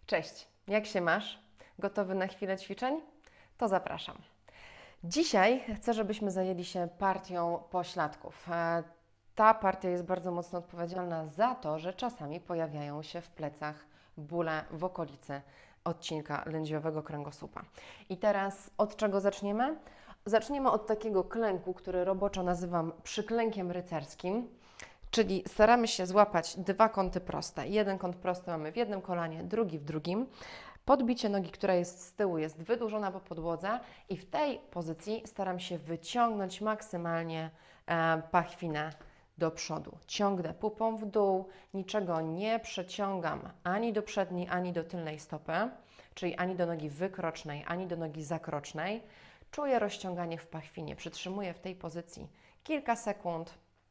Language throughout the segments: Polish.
Cześć, jak się masz? Gotowy na chwilę ćwiczeń? To zapraszam. Dzisiaj chcę, żebyśmy zajęli się partią pośladków. Ta partia jest bardzo mocno odpowiedzialna za to, że czasami pojawiają się w plecach bóle w okolicy odcinka lędźwiowego kręgosłupa. I teraz od czego zaczniemy? Zaczniemy od takiego klęku, który roboczo nazywam przyklękiem rycerskim. Czyli staramy się złapać dwa kąty proste. Jeden kąt prosty mamy w jednym kolanie, drugi w drugim. Podbicie nogi, która jest z tyłu, jest wydłużona po podłodze i w tej pozycji staram się wyciągnąć maksymalnie pachwinę do przodu. Ciągnę pupą w dół, niczego nie przeciągam ani do przedniej, ani do tylnej stopy, czyli ani do nogi wykrocznej, ani do nogi zakrocznej. Czuję rozciąganie w pachwinie, przytrzymuję w tej pozycji kilka sekund.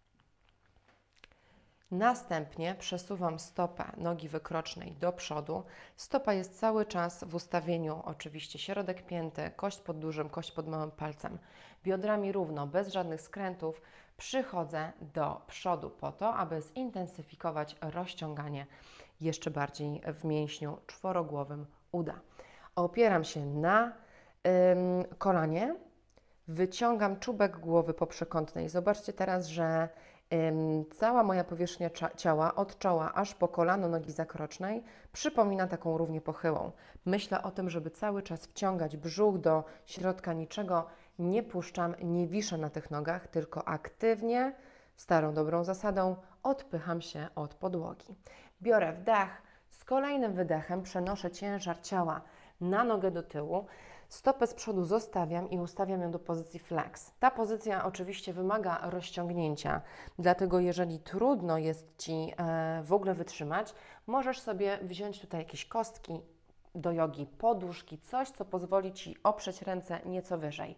Następnie przesuwam stopę nogi wykrocznej do przodu. Stopa jest cały czas w ustawieniu, oczywiście środek pięty, kość pod dużym, kość pod małym palcem. Biodrami równo, bez żadnych skrętów, przychodzę do przodu po to, aby zintensyfikować rozciąganie jeszcze bardziej w mięśniu czworogłowym uda. Opieram się na kolanie, wyciągam czubek głowy po przekątnej. Zobaczcie teraz, że cała moja powierzchnia ciała, od czoła aż po kolano nogi zakrocznej, przypomina taką równię pochyłą. Myślę o tym, żeby cały czas wciągać brzuch do środka, niczego nie puszczam, nie wiszę na tych nogach, tylko aktywnie, starą dobrą zasadą, odpycham się od podłogi. Biorę wdech, z kolejnym wydechem przenoszę ciężar ciała na nogę do tyłu, stopę z przodu zostawiam i ustawiam ją do pozycji flex. Ta pozycja oczywiście wymaga rozciągnięcia, dlatego jeżeli trudno jest Ci w ogóle wytrzymać, możesz sobie wziąć tutaj jakieś kostki do jogi, poduszki, coś, co pozwoli Ci oprzeć ręce nieco wyżej.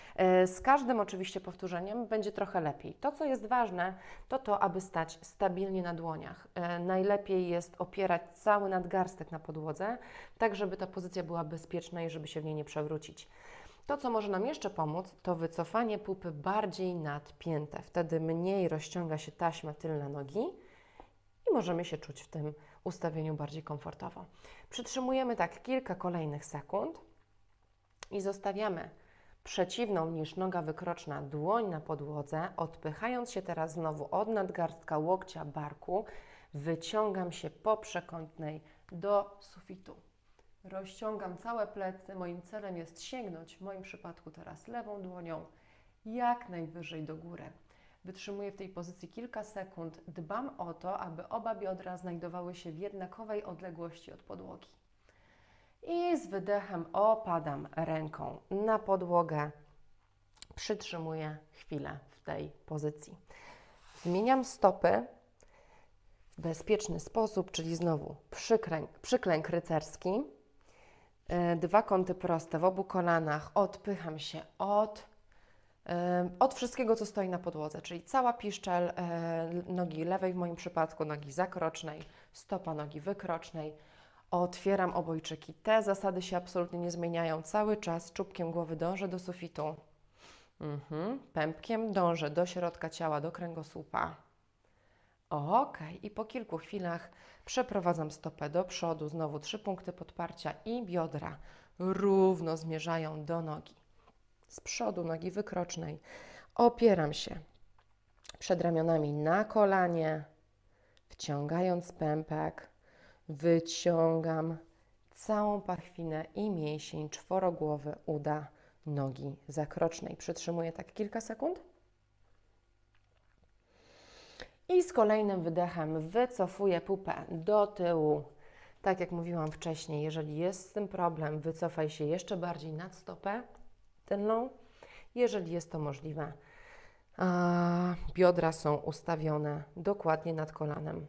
Z każdym oczywiście powtórzeniem będzie trochę lepiej. To, co jest ważne, to to, aby stać stabilnie na dłoniach. Najlepiej jest opierać cały nadgarstek na podłodze, tak żeby ta pozycja była bezpieczna i żeby się w niej nie przewrócić. To, co może nam jeszcze pomóc, to wycofanie pupy bardziej nad piętę. Wtedy mniej rozciąga się taśma tylna nogi i możemy się czuć w tym ustawieniu bardziej komfortowo. Przytrzymujemy tak kilka kolejnych sekund i zostawiamy przeciwną niż noga wykroczna dłoń na podłodze, odpychając się teraz znowu od nadgarstka, łokcia, barku, wyciągam się po przekątnej do sufitu. Rozciągam całe plecy, moim celem jest sięgnąć, w moim przypadku teraz lewą dłonią, jak najwyżej do góry. Wytrzymuję w tej pozycji kilka sekund, dbam o to, aby oba biodra znajdowały się w jednakowej odległości od podłogi. I z wydechem opadam ręką na podłogę, przytrzymuję chwilę w tej pozycji. Zmieniam stopy w bezpieczny sposób, czyli znowu przyklęk rycerski, dwa kąty proste w obu kolanach, odpycham się od wszystkiego, co stoi na podłodze, czyli cała piszczel nogi lewej w moim przypadku, nogi zakrocznej, stopa nogi wykrocznej. Otwieram obojczyki. Te zasady się absolutnie nie zmieniają. Cały czas czubkiem głowy dążę do sufitu. Pępkiem dążę do środka ciała, do kręgosłupa. Ok. I po kilku chwilach przeprowadzam stopę do przodu. Znowu 3 punkty podparcia i biodra równo zmierzają do nogi. Z przodu nogi wykrocznej opieram się przed ramionami na kolanie, wciągając pępek. Wyciągam całą pachwinę i mięsień czworogłowy uda nogi zakrocznej. Przytrzymuję tak kilka sekund. I z kolejnym wydechem wycofuję pupę do tyłu. Tak jak mówiłam wcześniej, jeżeli jest z tym problem, wycofaj się jeszcze bardziej nad stopę tylną. Jeżeli jest to możliwe, biodra są ustawione dokładnie nad kolanem.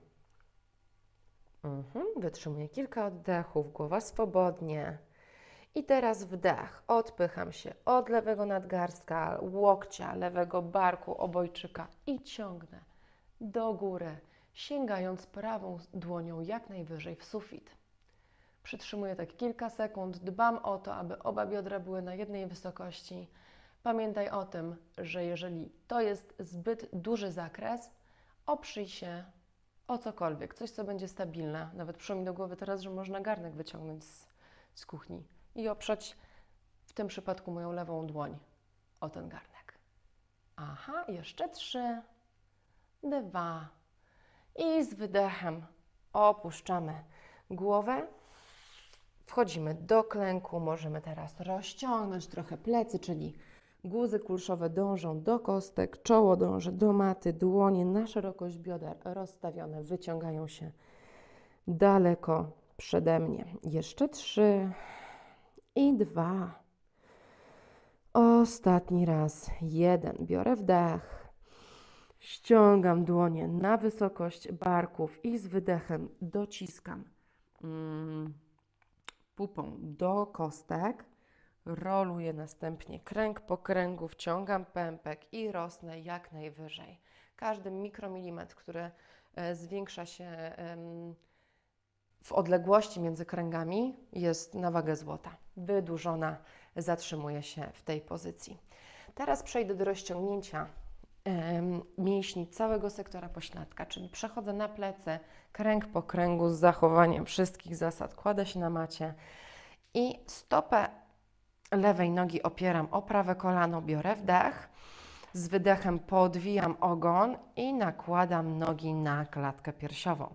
Wytrzymuję kilka oddechów, głowa swobodnie. I teraz wdech, odpycham się od lewego nadgarstka, łokcia, lewego barku, obojczyka i ciągnę do góry, sięgając prawą dłonią jak najwyżej w sufit. Przytrzymuję tak kilka sekund, dbam o to, aby oba biodra były na jednej wysokości. Pamiętaj o tym, że jeżeli to jest zbyt duży zakres, oprzyj się o cokolwiek, coś, co będzie stabilne. Nawet przyszło mi do głowy teraz, że można garnek wyciągnąć z kuchni i oprzeć w tym przypadku moją lewą dłoń o ten garnek. Aha, jeszcze 3, 2 i z wydechem opuszczamy głowę. Wchodzimy do klęku, możemy teraz rozciągnąć trochę plecy, czyli guzy kulszowe dążą do kostek, czoło dąży do maty, dłonie na szerokość bioder rozstawione, wyciągają się daleko przede mnie. Jeszcze 3 i 2. Ostatni raz. 1. Biorę wdech. Ściągam dłonie na wysokość barków i z wydechem dociskam pupą do kostek. Roluję następnie kręg po kręgu, wciągam pępek i rosnę jak najwyżej. Każdy mikromilimetr, który zwiększa się w odległości między kręgami, jest na wagę złota. Wydłużona, zatrzymuje się w tej pozycji. Teraz przejdę do rozciągnięcia mięśni całego sektora pośladka, czyli przechodzę na plecy, kręg po kręgu z zachowaniem wszystkich zasad. Kładę się na macie i stopę lewej nogi opieram o prawe kolano, biorę wdech, z wydechem podwijam ogon i nakładam nogi na klatkę piersiową.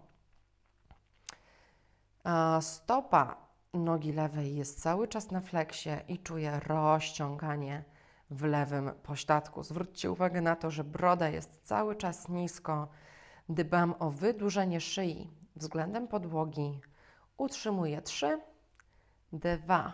Stopa nogi lewej jest cały czas na fleksie i czuję rozciąganie w lewym pośladku. Zwróćcie uwagę na to, że broda jest cały czas nisko. Dbam o wydłużenie szyi względem podłogi. Utrzymuję 3, 2,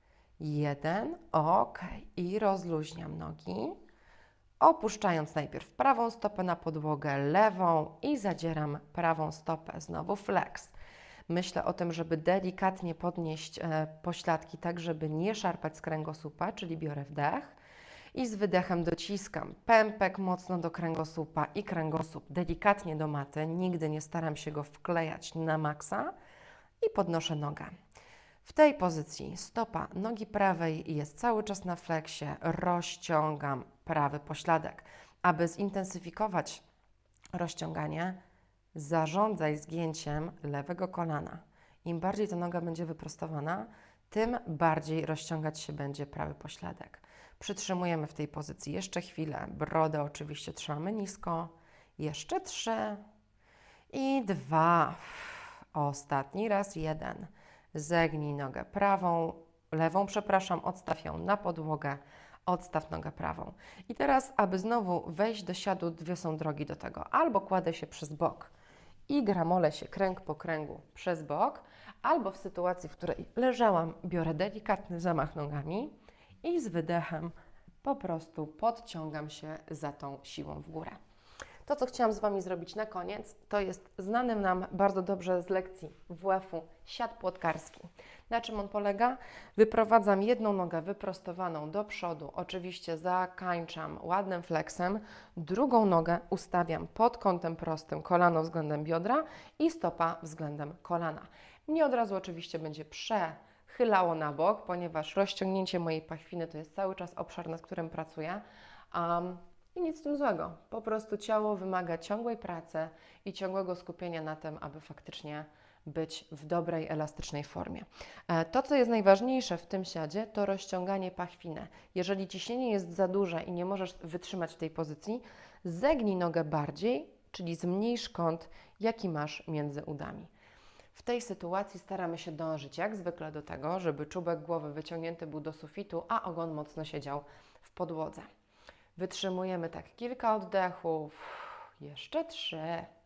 1. Ok. I rozluźniam nogi. Opuszczając najpierw prawą stopę na podłogę, lewą i zadzieram prawą stopę. Znowu flex. Myślę o tym, żeby delikatnie podnieść pośladki, tak żeby nie szarpać z kręgosłupa, czyli biorę wdech i z wydechem dociskam pępek mocno do kręgosłupa i kręgosłup delikatnie do maty. Nigdy nie staram się go wklejać na maksa i podnoszę nogę. W tej pozycji stopa nogi prawej jest cały czas na fleksie, rozciągam prawy pośladek. Aby zintensyfikować rozciąganie, zarządzaj zgięciem lewego kolana. Im bardziej ta noga będzie wyprostowana, tym bardziej rozciągać się będzie prawy pośladek. Przytrzymujemy w tej pozycji jeszcze chwilę. Brodę oczywiście trzymamy nisko. Jeszcze 3 i 2. Ostatni raz. 1. Zegnij nogę prawą, lewą, odstaw ją na podłogę. Odstaw nogę prawą. I teraz, aby znowu wejść do siadu, dwie są drogi do tego. Albo kładę się przez bok i gramolę się kręg po kręgu przez bok, albo w sytuacji, w której leżałam, biorę delikatny zamach nogami i z wydechem po prostu podciągam się za tą siłą w górę. To, co chciałam z Wami zrobić na koniec, to jest znany nam bardzo dobrze z lekcji WF-u siat płotkarski. Na czym on polega? Wyprowadzam jedną nogę wyprostowaną do przodu, oczywiście zakańczam ładnym flexem, drugą nogę ustawiam pod kątem prostym, kolano względem biodra i stopa względem kolana. Mnie od razu oczywiście będzie przechylało na bok, ponieważ rozciągnięcie mojej pachwiny to jest cały czas obszar, nad którym pracuję. I nic z tym złego. Po prostu ciało wymaga ciągłej pracy i ciągłego skupienia na tym, aby faktycznie być w dobrej, elastycznej formie. To, co jest najważniejsze w tym siadzie, to rozciąganie pachwiny. Jeżeli ciśnienie jest za duże i nie możesz wytrzymać w tej pozycji, zegnij nogę bardziej, czyli zmniejsz kąt, jaki masz między udami. W tej sytuacji staramy się dążyć jak zwykle do tego, żeby czubek głowy wyciągnięty był do sufitu, a ogon mocno siedział w podłodze. Wytrzymujemy tak kilka oddechów. Jeszcze 3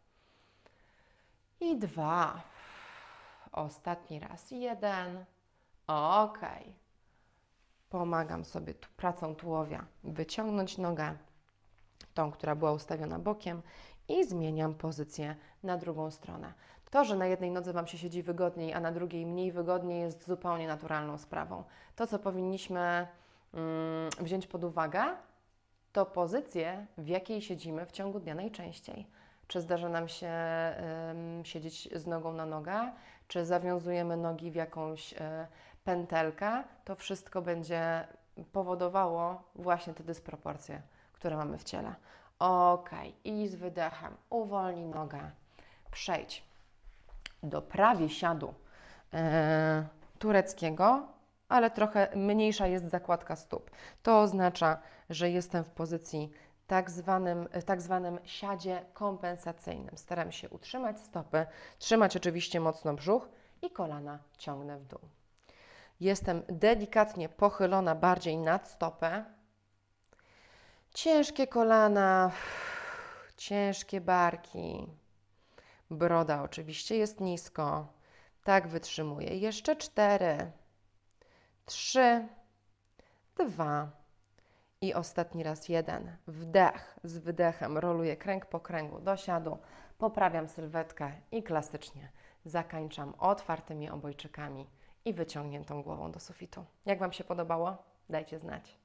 i 2. Ostatni raz. 1. Ok. Pomagam sobie tu pracą tułowia wyciągnąć nogę, tą, która była ustawiona bokiem i zmieniam pozycję na drugą stronę. To, że na jednej nodze Wam się siedzi wygodniej, a na drugiej mniej wygodniej, jest zupełnie naturalną sprawą. To, co powinniśmy wziąć pod uwagę, to pozycję, w jakiej siedzimy w ciągu dnia najczęściej. Czy zdarza nam się siedzieć z nogą na nogę, czy zawiązujemy nogi w jakąś pętelkę, to wszystko będzie powodowało właśnie te dysproporcje, które mamy w ciele. Ok, i z wydechem uwolnij nogę, przejdź do prawie siadu tureckiego, ale trochę mniejsza jest zakładka stóp. To oznacza, że jestem w pozycji tak zwanym siadzie kompensacyjnym. Staram się utrzymać stopy, trzymać oczywiście mocno brzuch i kolana ciągnę w dół. Jestem delikatnie pochylona bardziej nad stopę. Ciężkie kolana, ciężkie barki. Broda oczywiście jest nisko. Tak wytrzymuję. Jeszcze 4, 3, 2 i ostatni raz 1. Wdech. Z wydechem roluję kręg po kręgu do siadu. Poprawiam sylwetkę i klasycznie zakańczam otwartymi obojczykami i wyciągniętą głową do sufitu. Jak Wam się podobało? Dajcie znać.